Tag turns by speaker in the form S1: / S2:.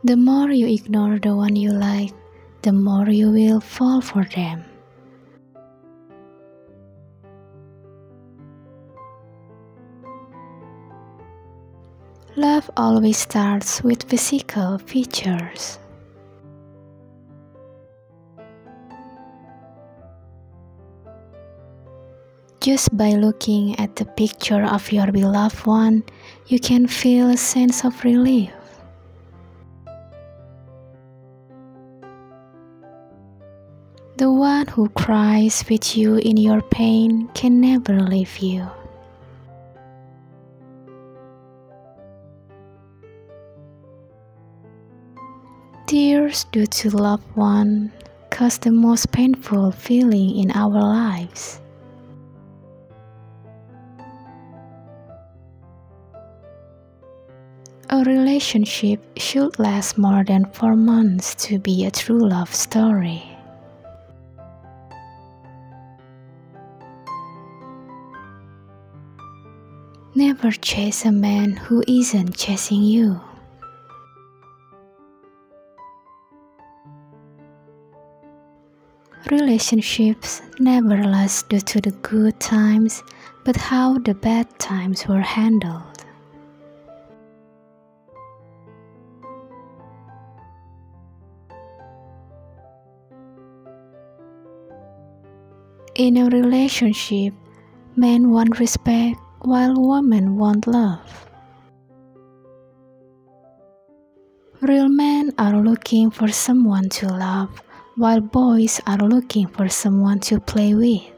S1: The more you ignore the one you like, the more you will fall for them. Love always starts with physical features. Just by looking at the picture of your beloved one, you can feel a sense of relief. The one who cries with you in your pain can never leave you. Tears due to loved one cause the most painful feeling in our lives. A relationship should last more than 4 months to be a true love story. Never chase a man who isn't chasing you. Relationships never last due to the good times, but how the bad times were handled. In a relationship, men want respect while women want love. Real men are looking for someone to love, while boys are looking for someone to play with.